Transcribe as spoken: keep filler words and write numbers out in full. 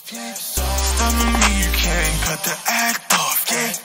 Stop with me, you can't cut the act off, yeah.